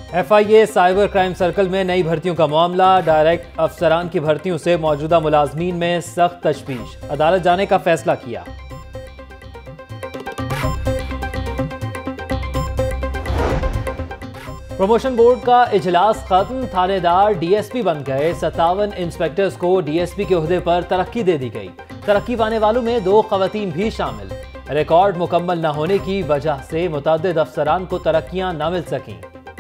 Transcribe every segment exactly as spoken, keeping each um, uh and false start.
F I A cyber crime circle में नई भर्तियों का मामला। डायरेक्ट अफसरान की भर्तियों से मौजूदा मुलाजमीन में सख्त तशवीश। अदालत जाने का फैसला किया। प्रमोशन बोर्ड का इजलास खत्म। थानेदार डी एस पी बन गए। सत्तावन इंस्पेक्टर्स को डी एस पी के ओहदे पर तरक्की दे दी गई। तरक्की पाने वालों में दो खवातीन भी शामिल। रिकॉर्ड मुकम्मल न होने की वजह से मुतअद्दिद अफसरान को तरक्कियां न मिल सकीं।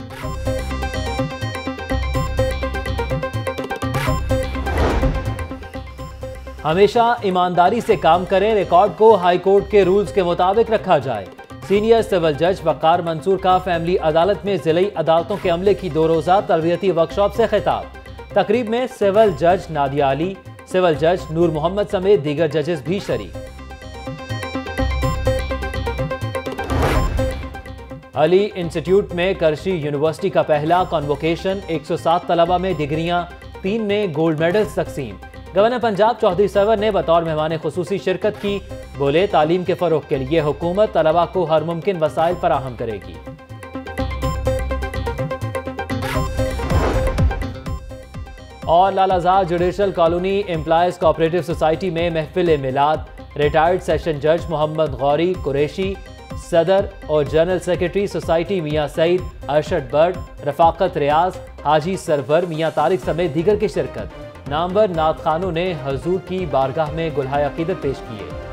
हमेशा ईमानदारी से काम करें। रिकॉर्ड को हाई कोर्ट के रूल्स के मुताबिक रखा जाए। सीनियर सिविल जज वकार मंसूर का फैमिली अदालत में जिले अदालतों के अमले की दो रोजा तरबियती वर्कशॉप से खिताब। तकरीब में सिविल जज नादिया अली, सिविल जज नूर मोहम्मद समेत दीगर जजेस भी शरीक। अली इंस्टीट्यूट में कराची यूनिवर्सिटी का पहला कॉन्वोकेशन। एक सौ सात तलबा में डिग्रियां, तीन में गोल्ड मेडल्स तकसीम। गवर्नर पंजाब चौधरी सरवर ने बतौर मेहमान खुसूसी शिरकत की। बोले तालीम के फरोग के लिए हुकूमत तलबा को हर मुमकिन वसाइल फराहम करेगी। और Lalazar judicial colony employees cooperative society में महफिल मिलाद। रिटायर्ड सेशन जज मोहम्मद गौरी कुरैशी, सदर और general secretary society Mian Saeed, Arshad Butt, Rafaqat Riaz, Haji Sarwar, Mian Tariq समेत दीगर की शिरकत। नामवर नात खानों ने हजूर की बारगाह में गुलहाए अकीदत पेश किए।